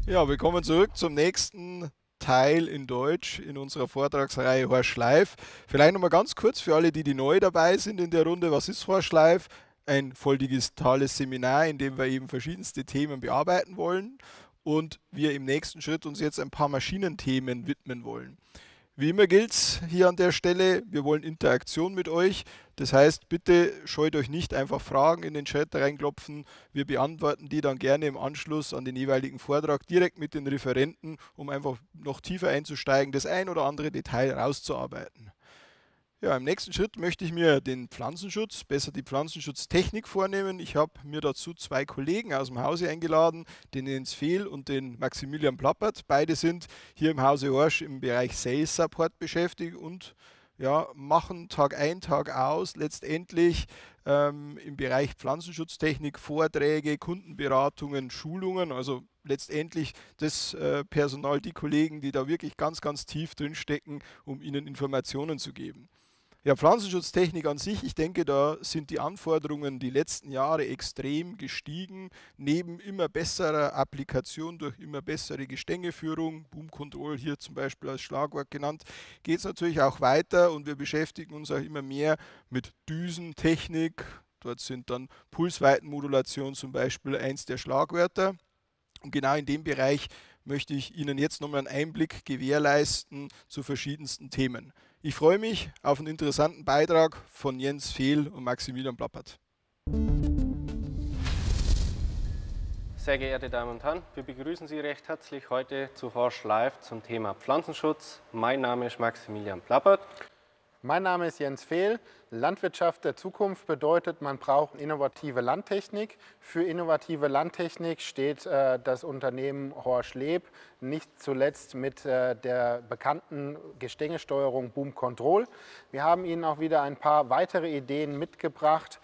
Ja, willkommen zurück zum nächsten Teil in Deutsch in unserer Vortragsreihe Horst Live. Vielleicht nochmal ganz kurz für alle, die neu dabei sind in der Runde. Was ist Horst Live? Ein voll digitales Seminar, in dem wir eben verschiedenste Themen bearbeiten wollen und wir im nächsten Schritt uns jetzt ein paar Maschinenthemen widmen wollen. Wie immer gilt es hier an der Stelle, wir wollen Interaktion mit euch. Das heißt, bitte scheut euch nicht einfach Fragen in den Chat reinklopfen. Wir beantworten die dann gerne im Anschluss an den jeweiligen Vortrag direkt mit den Referenten, um einfach noch tiefer einzusteigen, das ein oder andere Detail rauszuarbeiten. Ja, im nächsten Schritt möchte ich mir den Pflanzenschutz, besser die Pflanzenschutztechnik vornehmen. Ich habe mir dazu zwei Kollegen aus dem Hause eingeladen, den Jens Fehl und den Maximilian Plappert. Beide sind hier im Hause Horsch im Bereich Sales Support beschäftigt und ja, machen Tag ein, Tag aus letztendlich im Bereich Pflanzenschutztechnik Vorträge, Kundenberatungen, Schulungen, also letztendlich das Personal, die Kollegen, die da wirklich ganz, ganz tief drin stecken, um ihnen Informationen zu geben. Ja, Pflanzenschutztechnik an sich, ich denke, da sind die Anforderungen die letzten Jahre extrem gestiegen. Neben immer besserer Applikation durch immer bessere Gestängeführung, Boom Control hier zum Beispiel als Schlagwort genannt, geht es natürlich auch weiter und wir beschäftigen uns auch immer mehr mit Düsentechnik. Dort sind dann Pulsweitenmodulation zum Beispiel eins der Schlagwörter. Und genau in dem Bereich möchte ich Ihnen jetzt nochmal einen Einblick gewährleisten zu verschiedensten Themen. Ich freue mich auf einen interessanten Beitrag von Jens Fehl und Maximilian Plappert. Sehr geehrte Damen und Herren, wir begrüßen Sie recht herzlich heute zu Horsch Live zum Thema Pflanzenschutz. Mein Name ist Maximilian Plappert. Mein Name ist Jens Fehl. Landwirtschaft der Zukunft bedeutet, man braucht innovative Landtechnik. Für innovative Landtechnik steht das Unternehmen Horsch Leb, nicht zuletzt mit der bekannten Gestängessteuerung Boom Control. Wir haben Ihnen auch wieder ein paar weitere Ideen mitgebracht,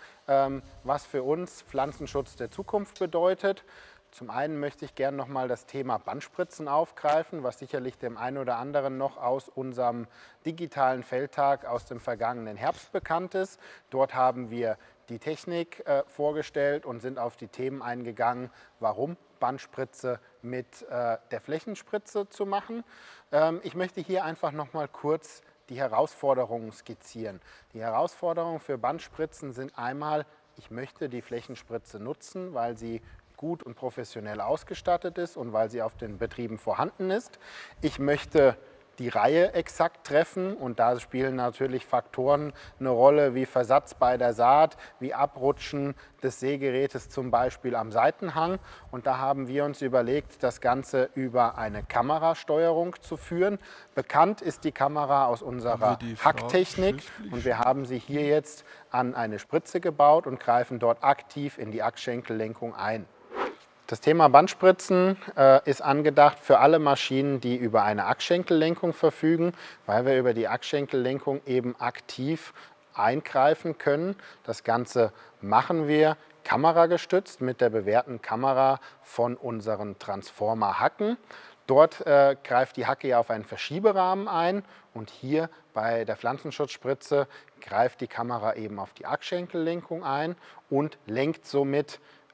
was für uns Pflanzenschutz der Zukunft bedeutet. Zum einen möchte ich gerne noch mal das Thema Bandspritzen aufgreifen, was sicherlich dem einen oder anderen noch aus unserem digitalen Feldtag aus dem vergangenen Herbst bekannt ist. Dort haben wir die Technik vorgestellt und sind auf die Themen eingegangen, warum Bandspritze mit der Flächenspritze zu machen. Ich möchte hier einfach noch mal kurz die Herausforderungen skizzieren. Die Herausforderungen für Bandspritzen sind einmal, ich möchte die Flächenspritze nutzen, weil sie gut und professionell ausgestattet ist und weil sie auf den Betrieben vorhanden ist. Ich möchte die Reihe exakt treffen und da spielen natürlich Faktoren eine Rolle wie Versatz bei der Saat, wie Abrutschen des Sägegerätes zum Beispiel am Seitenhang. Und da haben wir uns überlegt, das Ganze über eine Kamerasteuerung zu führen. Bekannt ist die Kamera aus unserer Hacktechnik und wir haben sie hier jetzt an eine Spritze gebaut und greifen dort aktiv in die Achsschenkellenkung ein. Das Thema Bandspritzen ist angedacht für alle Maschinen, die über eine Achsschenkellenkung verfügen, weil wir über die Achsschenkellenkung eben aktiv eingreifen können. Das Ganze machen wir kameragestützt mit der bewährten Kamera von unseren Transformer-Hacken. Dort greift die Hacke ja auf einen Verschieberahmen ein und hier bei der Pflanzenschutzspritze greift die Kamera eben auf die Achsschenkellenkung ein und lenkt somit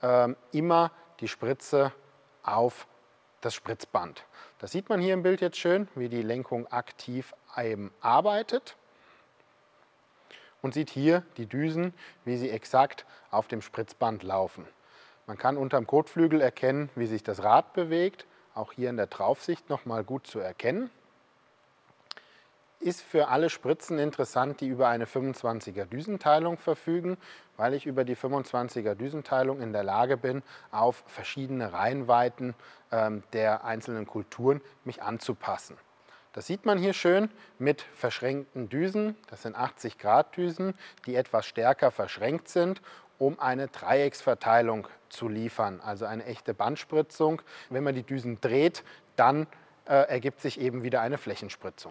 immer die Spritze auf das Spritzband. Das sieht man hier im Bild jetzt schön, wie die Lenkung aktiv eben arbeitet. Und sieht hier die Düsen, wie sie exakt auf dem Spritzband laufen. Man kann unterm Kotflügel erkennen, wie sich das Rad bewegt. Auch hier in der Draufsicht nochmal gut zu erkennen. Ist für alle Spritzen interessant, die über eine 25er Düsenteilung verfügen, weil ich über die 25er Düsenteilung in der Lage bin, auf verschiedene Reihenweiten der einzelnen Kulturen mich anzupassen. Das sieht man hier schön mit verschränkten Düsen. Das sind 80 Grad Düsen, die etwas stärker verschränkt sind, um eine Dreiecksverteilung zu liefern, also eine echte Bandspritzung. Wenn man die Düsen dreht, dann ergibt sich eben wieder eine Flächenspritzung.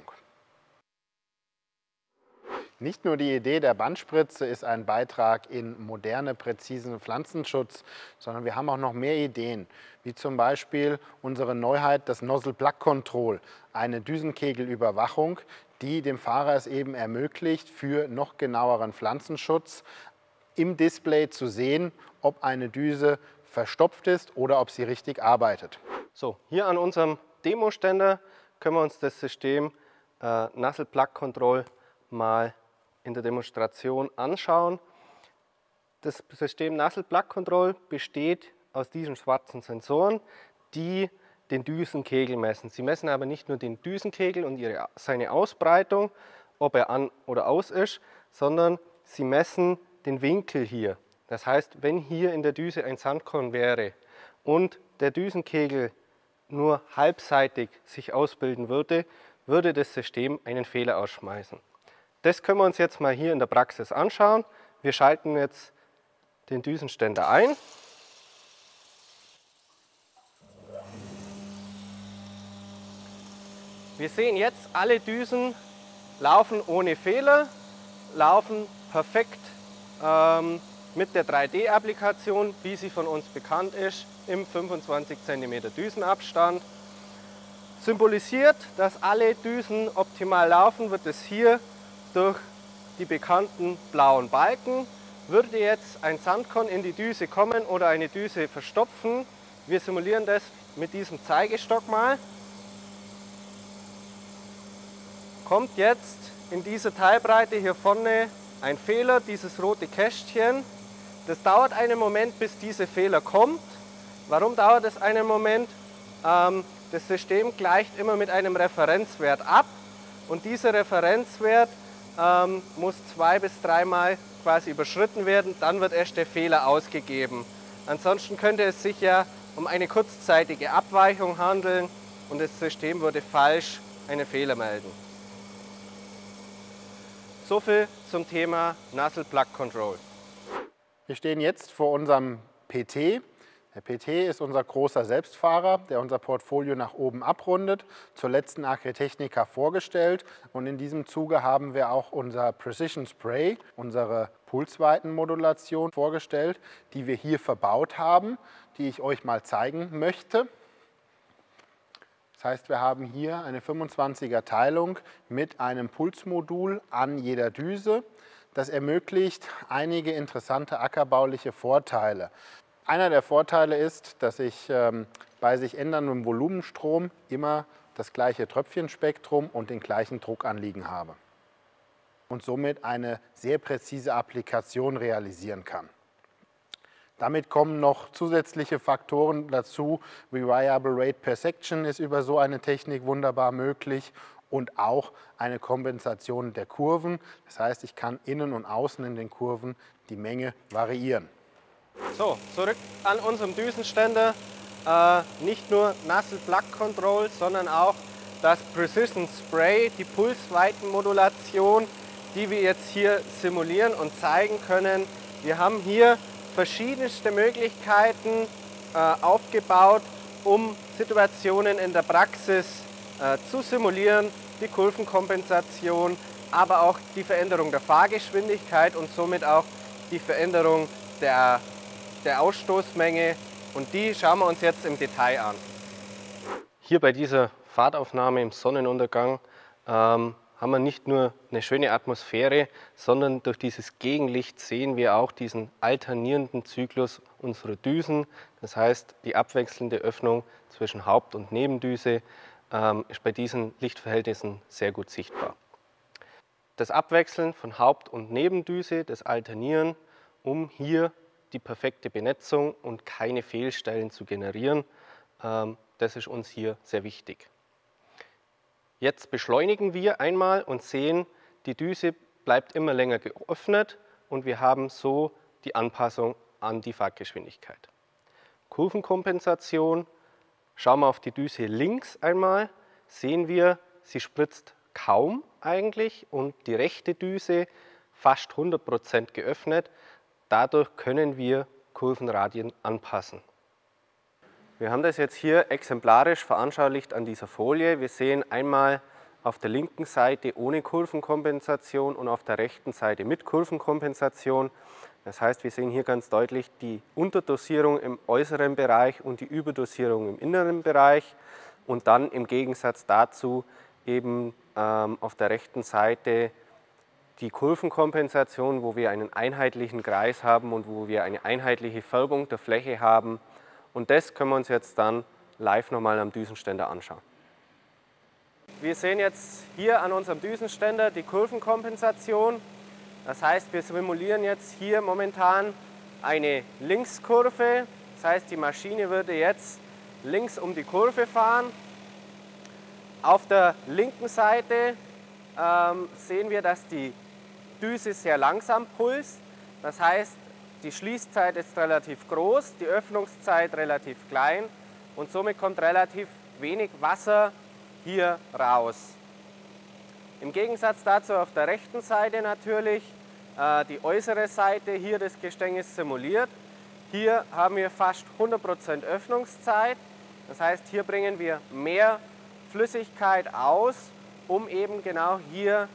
Nicht nur die Idee der Bandspritze ist ein Beitrag in moderne, präzisen Pflanzenschutz, sondern wir haben auch noch mehr Ideen, wie zum Beispiel unsere Neuheit, das Nozzle Plug Control, eine Düsenkegelüberwachung, die dem Fahrer es eben ermöglicht, für noch genaueren Pflanzenschutz im Display zu sehen, ob eine Düse verstopft ist oder ob sie richtig arbeitet. So, hier an unserem Demo-Ständer können wir uns das System Nozzle Plug Control mal in der Demonstration anschauen. Das System Nozzle Plug Control besteht aus diesen schwarzen Sensoren, die den Düsenkegel messen. Sie messen aber nicht nur den Düsenkegel und seine Ausbreitung, ob er an oder aus ist, sondern sie messen den Winkel hier. Das heißt, wenn hier in der Düse ein Sandkorn wäre und der Düsenkegel nur halbseitig sich ausbilden würde, würde das System einen Fehler ausschmeißen. Das können wir uns jetzt mal hier in der Praxis anschauen. Wir schalten jetzt den Düsenständer ein. Wir sehen jetzt, alle Düsen laufen ohne Fehler, laufen perfekt mit der 3D-Applikation, wie sie von uns bekannt ist, im 25 cm Düsenabstand. Symbolisiert, dass alle Düsen optimal laufen, wird es hier durch die bekannten blauen Balken. Würde jetzt ein Sandkorn in die Düse kommen oder eine Düse verstopfen, wir simulieren das mit diesem Zeigestock mal, kommt jetzt in dieser Teilbreite hier vorne ein Fehler, dieses rote Kästchen. Das dauert einen Moment, bis dieser Fehler kommt. Warum dauert es einen Moment? Das System gleicht immer mit einem Referenzwert ab und dieser Referenzwert muss 2- bis 3-mal quasi überschritten werden, dann wird erst der Fehler ausgegeben. Ansonsten könnte es sich ja um eine kurzzeitige Abweichung handeln und das System würde falsch einen Fehler melden. Soviel zum Thema Nozzle Plug Control. Wir stehen jetzt vor unserem PT. Der PT ist unser großer Selbstfahrer, der unser Portfolio nach oben abrundet, zur letzten Agritechnica vorgestellt. Und in diesem Zuge haben wir auch unser Precision Spray, unsere Pulsweitenmodulation vorgestellt, die wir hier verbaut haben, die ich euch mal zeigen möchte. Das heißt, wir haben hier eine 25er Teilung mit einem Pulsmodul an jeder Düse. Das ermöglicht einige interessante ackerbauliche Vorteile. Einer der Vorteile ist, dass ich bei sich änderndem Volumenstrom immer das gleiche Tröpfchenspektrum und den gleichen Druckanliegen habe und somit eine sehr präzise Applikation realisieren kann. Damit kommen noch zusätzliche Faktoren dazu. Variable Rate per Section ist über so eine Technik wunderbar möglich und auch eine Kompensation der Kurven. Das heißt, ich kann innen und außen in den Kurven die Menge variieren. So, zurück an unserem Düsenständer. Nicht nur Nozzle Plug Control, sondern auch das Precision Spray, die Pulsweitenmodulation, die wir jetzt hier simulieren und zeigen können. Wir haben hier verschiedenste Möglichkeiten aufgebaut, um Situationen in der Praxis zu simulieren, die Kurvenkompensation, aber auch die Veränderung der Fahrgeschwindigkeit und somit auch die Veränderung der Ausstoßmenge, und die schauen wir uns jetzt im Detail an. Hier bei dieser Fahrtaufnahme im Sonnenuntergang haben wir nicht nur eine schöne Atmosphäre, sondern durch dieses Gegenlicht sehen wir auch diesen alternierenden Zyklus unserer Düsen. Das heißt, die abwechselnde Öffnung zwischen Haupt- und Nebendüse ist bei diesen Lichtverhältnissen sehr gut sichtbar. Das Abwechseln von Haupt- und Nebendüse, das Alternieren, um hier die perfekte Benetzung und keine Fehlstellen zu generieren, das ist uns hier sehr wichtig. Jetzt beschleunigen wir einmal und sehen, die Düse bleibt immer länger geöffnet und wir haben so die Anpassung an die Fahrtgeschwindigkeit. Kurvenkompensation, schauen wir auf die Düse links einmal, sehen wir, sie spritzt kaum eigentlich und die rechte Düse fast 100% geöffnet. Dadurch können wir Kurvenradien anpassen. Wir haben das jetzt hier exemplarisch veranschaulicht an dieser Folie. Wir sehen einmal auf der linken Seite ohne Kurvenkompensation und auf der rechten Seite mit Kurvenkompensation. Das heißt, wir sehen hier ganz deutlich die Unterdosierung im äußeren Bereich und die Überdosierung im inneren Bereich. Und dann im Gegensatz dazu eben auf der rechten Seite die Kurvenkompensation, wo wir einen einheitlichen Kreis haben und wo wir eine einheitliche Färbung der Fläche haben. Und das können wir uns jetzt dann live nochmal am Düsenständer anschauen. Wir sehen jetzt hier an unserem Düsenständer die Kurvenkompensation. Das heißt, wir simulieren jetzt hier momentan eine Linkskurve. Das heißt, die Maschine würde jetzt links um die Kurve fahren. Auf der linken Seite sehen wir, dass die Düse sehr langsam pulst. Das heißt, die Schließzeit ist relativ groß, die Öffnungszeit relativ klein und somit kommt relativ wenig Wasser hier raus. Im Gegensatz dazu auf der rechten Seite natürlich die äußere Seite hier des Gestänges simuliert. Hier haben wir fast 100% Öffnungszeit. Das heißt, hier bringen wir mehr Flüssigkeit aus, um eben genau hier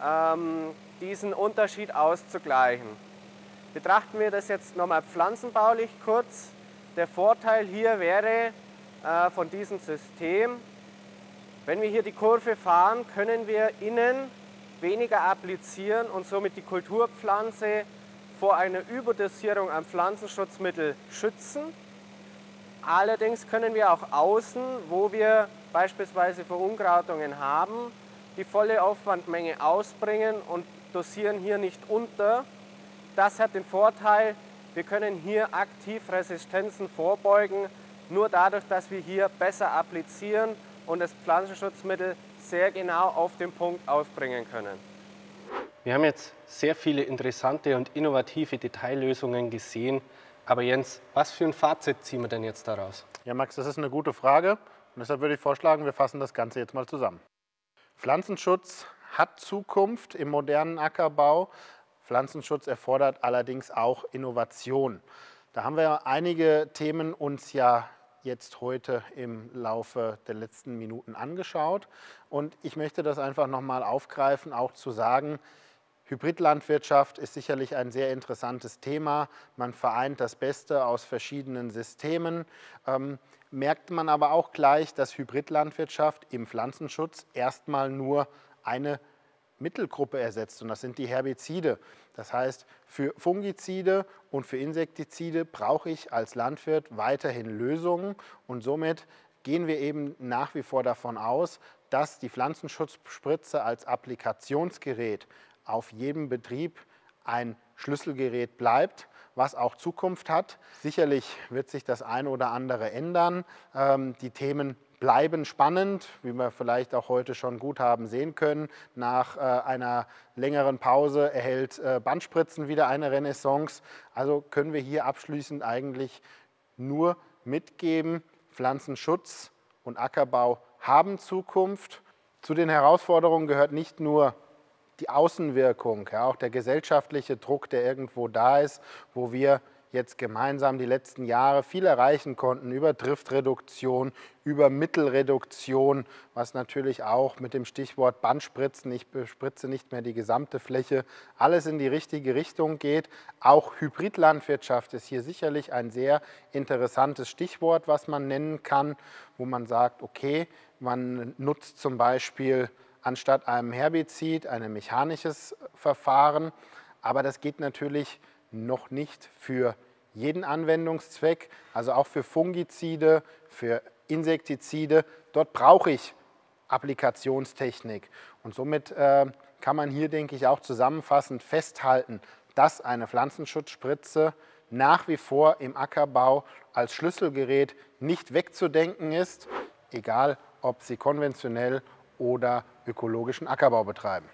diesen Unterschied auszugleichen. Betrachten wir das jetzt nochmal pflanzenbaulich kurz. Der Vorteil hier wäre von diesem System, wenn wir hier die Kurve fahren, können wir innen weniger applizieren und somit die Kulturpflanze vor einer Überdosierung an Pflanzenschutzmittel schützen. Allerdings können wir auch außen, wo wir beispielsweise Verunkrautungen haben, die volle Aufwandmenge ausbringen und dosieren hier nicht unter. Das hat den Vorteil, wir können hier aktiv Resistenzen vorbeugen, nur dadurch, dass wir hier besser applizieren und das Pflanzenschutzmittel sehr genau auf den Punkt aufbringen können. Wir haben jetzt sehr viele interessante und innovative Detaillösungen gesehen. Aber Jens, was für ein Fazit ziehen wir denn jetzt daraus? Ja, Max, das ist eine gute Frage. Und deshalb würde ich vorschlagen, wir fassen das Ganze jetzt mal zusammen. Pflanzenschutz hat Zukunft im modernen Ackerbau. Pflanzenschutz erfordert allerdings auch Innovation. Da haben wir einige Themen uns ja jetzt heute im Laufe der letzten Minuten angeschaut. Und ich möchte das einfach nochmal aufgreifen, auch zu sagen, Hybridlandwirtschaft ist sicherlich ein sehr interessantes Thema. Man vereint das Beste aus verschiedenen Systemen. Merkt man aber auch gleich, dass Hybridlandwirtschaft im Pflanzenschutz erstmal nur eine Mittelgruppe ersetzt, und das sind die Herbizide. Das heißt, für Fungizide und für Insektizide brauche ich als Landwirt weiterhin Lösungen, und somit gehen wir eben nach wie vor davon aus, dass die Pflanzenschutzspritze als Applikationsgerät auf jedem Betrieb ein Schlüsselgerät bleibt, was auch Zukunft hat. Sicherlich wird sich das eine oder andere ändern. Die Themen bleiben spannend, wie wir vielleicht auch heute schon gut haben sehen können. Nach einer längeren Pause erhält Bandspritzen wieder eine Renaissance. Also können wir hier abschließend eigentlich nur mitgeben, Pflanzenschutz und Ackerbau haben Zukunft. Zu den Herausforderungen gehört nicht nur die Außenwirkung, ja, auch der gesellschaftliche Druck, der irgendwo da ist, wo wir jetzt gemeinsam die letzten Jahre viel erreichen konnten über Driftreduktion, über Mittelreduktion, was natürlich auch mit dem Stichwort Bandspritzen, ich bespritze nicht mehr die gesamte Fläche, alles in die richtige Richtung geht. Auch Hybridlandwirtschaft ist hier sicherlich ein sehr interessantes Stichwort, was man nennen kann, wo man sagt, okay, man nutzt zum Beispiel anstatt einem Herbizid ein mechanisches Verfahren, aber das geht natürlich noch nicht für jeden Anwendungszweck, also auch für Fungizide, für Insektizide. Dort brauche ich Applikationstechnik, und somit kann man hier, denke ich, auch zusammenfassend festhalten, dass eine Pflanzenschutzspritze nach wie vor im Ackerbau als Schlüsselgerät nicht wegzudenken ist, egal ob Sie konventionell oder ökologischen Ackerbau betreiben.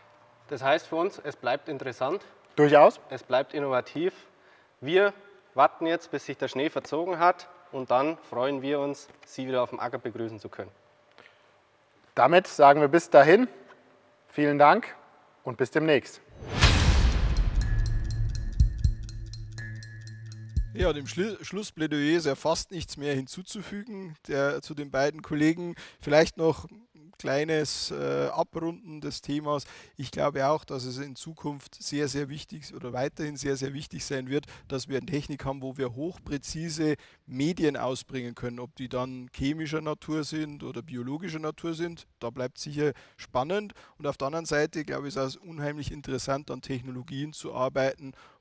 Das heißt für uns, es bleibt interessant. Durchaus. Es bleibt innovativ. Wir warten jetzt, bis sich der Schnee verzogen hat, und dann freuen wir uns, Sie wieder auf dem Acker begrüßen zu können. Damit sagen wir bis dahin, vielen Dank und bis demnächst. Ja, dem Schlussplädoyer ist ja fast nichts mehr hinzuzufügen zu den beiden Kollegen. Vielleicht noch kleines Abrunden des Themas. Ich glaube auch, dass es in Zukunft sehr, sehr wichtig oder weiterhin sehr, sehr wichtig sein wird, dass wir eine Technik haben, wo wir hochpräzise Medien ausbringen können. Ob die dann chemischer Natur sind oder biologischer Natur sind, da bleibt sicher spannend. Und auf der anderen Seite, glaube ich, ist es unheimlich interessant, an Technologien zu arbeiten,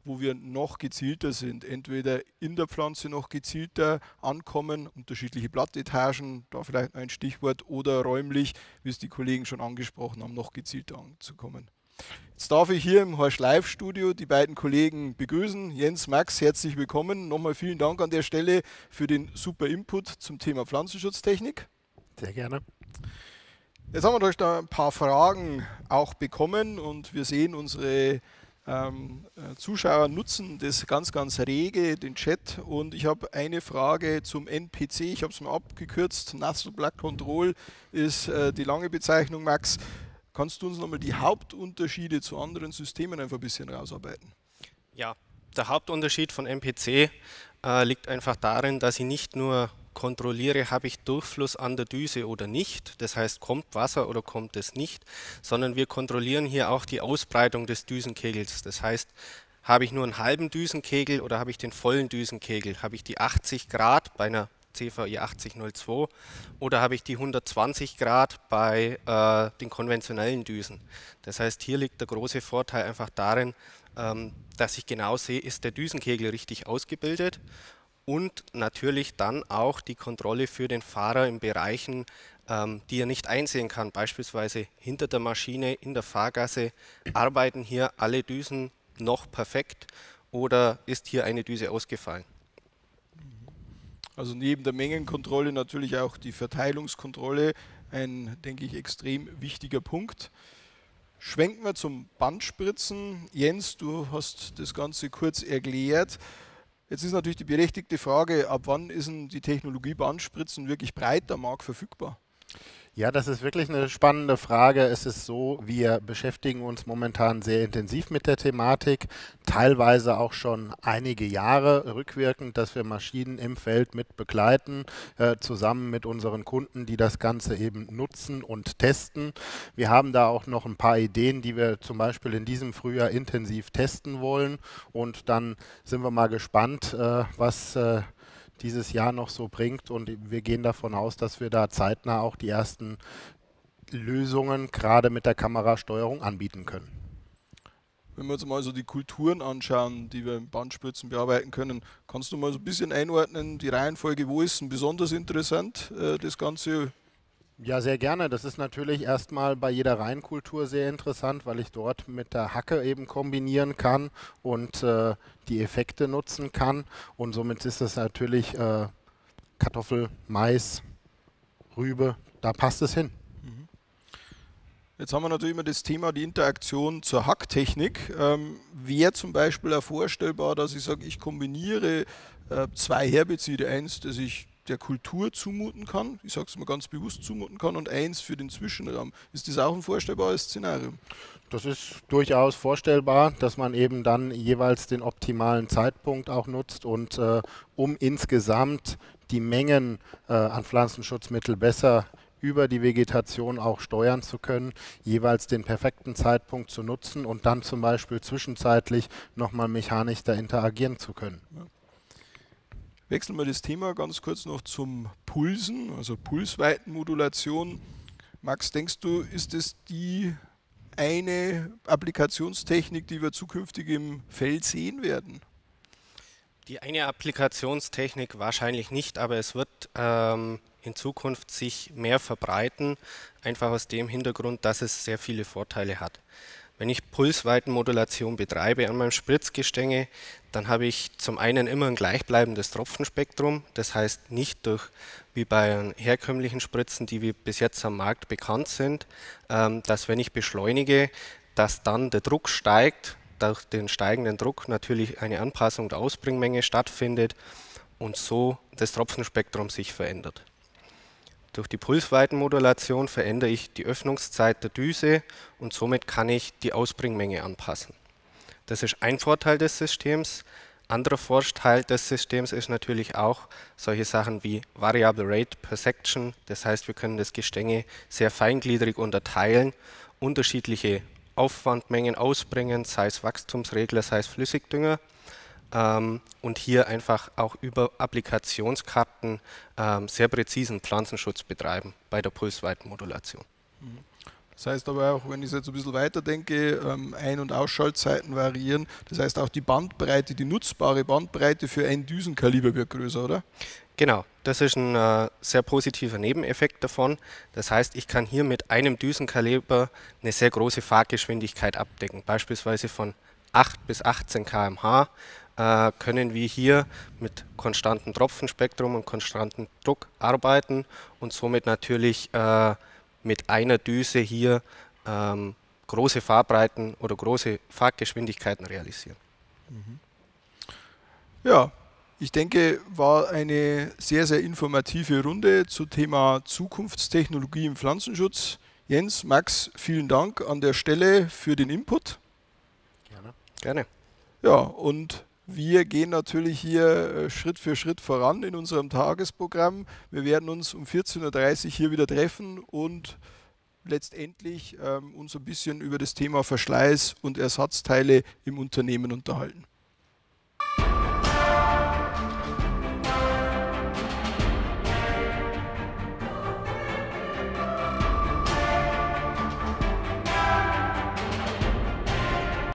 wo wir noch gezielter sind. Entweder in der Pflanze noch gezielter ankommen, unterschiedliche Blattetagen, da vielleicht ein Stichwort, oder räumlich, wie es die Kollegen schon angesprochen haben, noch gezielter anzukommen. Jetzt darf ich hier im Horsch Live Studio die beiden Kollegen begrüßen. Jens, Max, herzlich willkommen. Nochmal vielen Dank an der Stelle für den super Input zum Thema Pflanzenschutztechnik. Sehr gerne. Jetzt haben wir durch da ein paar Fragen auch bekommen und wir sehen, unsere Zuschauer nutzen das ganz, ganz rege, den Chat. Und ich habe eine Frage zum NPC, ich habe es mal abgekürzt, Nasal Plug Control ist die lange Bezeichnung, Max. Kannst du uns nochmal die Hauptunterschiede zu anderen Systemen einfach ein bisschen rausarbeiten? Ja, der Hauptunterschied von MPC liegt einfach darin, dass ich nicht nur kontrolliere, habe ich Durchfluss an der Düse oder nicht, das heißt, kommt Wasser oder kommt es nicht, sondern wir kontrollieren hier auch die Ausbreitung des Düsenkegels. Das heißt, habe ich nur einen halben Düsenkegel oder habe ich den vollen Düsenkegel? Habe ich die 80 Grad bei einer CVI 8002 oder habe ich die 120 Grad bei den konventionellen Düsen? Das heißt, hier liegt der große Vorteil einfach darin, dass ich genau sehe, ist der Düsenkegel richtig ausgebildet, und natürlich dann auch die Kontrolle für den Fahrer in Bereichen, die er nicht einsehen kann, beispielsweise hinter der Maschine in der Fahrgasse. Arbeiten hier alle Düsen noch perfekt oder ist hier eine Düse ausgefallen? Also neben der Mengenkontrolle natürlich auch die Verteilungskontrolle, ein, denke ich, extrem wichtiger Punkt. Schwenken wir zum Bandspritzen. Jens, du hast das Ganze kurz erklärt. Jetzt ist natürlich die berechtigte Frage, ab wann ist denn die Technologie Bandspritzen wirklich breit am Markt verfügbar? Ja, das ist wirklich eine spannende Frage. Es ist so, wir beschäftigen uns momentan sehr intensiv mit der Thematik, teilweise auch schon einige Jahre rückwirkend, dass wir Maschinen im Feld mit begleiten, zusammen mit unseren Kunden, die das Ganze eben nutzen und testen. Wir haben da auch noch ein paar Ideen, die wir zum Beispiel in diesem Frühjahr intensiv testen wollen, und dann sind wir mal gespannt, was dieses Jahr noch so bringt, und wir gehen davon aus, dass wir da zeitnah auch die ersten Lösungen gerade mit der Kamerasteuerung anbieten können. Wenn wir uns mal so die Kulturen anschauen, die wir im Bandspritzen bearbeiten können, kannst du mal so ein bisschen einordnen, die Reihenfolge, wo ist denn besonders interessant, das Ganze? Ja, sehr gerne. Das ist natürlich erstmal bei jeder Reinkultur sehr interessant, weil ich dort mit der Hacke eben kombinieren kann und die Effekte nutzen kann. Und somit ist es natürlich Kartoffel, Mais, Rübe, da passt es hin. Jetzt haben wir natürlich immer das Thema, die Interaktion zur Hacktechnik. Wäre zum Beispiel auch vorstellbar, dass ich sage, ich kombiniere zwei Herbizide, eins, das ich der Kultur zumuten kann, ich sage es mal ganz bewusst zumuten kann, und eins für den Zwischenraum. Ist das auch ein vorstellbares Szenario? Das ist durchaus vorstellbar, dass man eben dann jeweils den optimalen Zeitpunkt auch nutzt, und um insgesamt die Mengen an Pflanzenschutzmittel besser über die Vegetation auch steuern zu können, jeweils den perfekten Zeitpunkt zu nutzen und dann zum Beispiel zwischenzeitlich nochmal mechanisch da interagieren zu können. Ja. Wechseln wir das Thema ganz kurz noch zum Pulsen, also Pulsweitenmodulation. Max, denkst du, ist es die eine Applikationstechnik, die wir zukünftig im Feld sehen werden? Die eine Applikationstechnik wahrscheinlich nicht, aber es wird in Zukunft sich mehr verbreiten, einfach aus dem Hintergrund, dass es sehr viele Vorteile hat. Wenn ich Pulsweitenmodulation betreibe an meinem Spritzgestänge, dann habe ich zum einen immer ein gleichbleibendes Tropfenspektrum, das heißt nicht durch, wie bei herkömmlichen Spritzen, die wir bis jetzt am Markt bekannt sind, dass wenn ich beschleunige, dass dann der Druck steigt, durch den steigenden Druck natürlich eine Anpassung der Ausbringmenge stattfindet und so das Tropfenspektrum sich verändert. Durch die Pulsweitenmodulation verändere ich die Öffnungszeit der Düse und somit kann ich die Ausbringmenge anpassen. Das ist ein Vorteil des Systems. Anderer Vorteil des Systems ist natürlich auch solche Sachen wie Variable Rate per Section. Das heißt, wir können das Gestänge sehr feingliedrig unterteilen, unterschiedliche Aufwandmengen ausbringen, sei es Wachstumsregler, sei es Flüssigdünger. Und hier einfach auch über Applikationskarten sehr präzisen Pflanzenschutz betreiben bei der Pulsweitenmodulation. Das heißt aber auch, wenn ich jetzt ein bisschen weiter denke, Ein- und Ausschaltzeiten variieren. Das heißt auch die Bandbreite, die nutzbare Bandbreite für ein Düsenkaliber wird größer, oder? Genau, das ist ein sehr positiver Nebeneffekt davon. Das heißt, ich kann hier mit einem Düsenkaliber eine sehr große Fahrgeschwindigkeit abdecken. Beispielsweise von 8 bis 18 km/h können wir hier mit konstantem Tropfenspektrum und konstantem Druck arbeiten und somit natürlich mit einer Düse hier große Fahrbreiten oder große Fahrtgeschwindigkeiten realisieren. Ja, ich denke, war eine sehr, sehr informative Runde zum Thema Zukunftstechnologie im Pflanzenschutz. Jens, Max, vielen Dank an der Stelle für den Input. Gerne. Gerne. Ja, und wir gehen natürlich hier Schritt für Schritt voran in unserem Tagesprogramm. Wir werden uns um 14:30 Uhr hier wieder treffen und letztendlich uns ein bisschen über das Thema Verschleiß und Ersatzteile im Unternehmen unterhalten.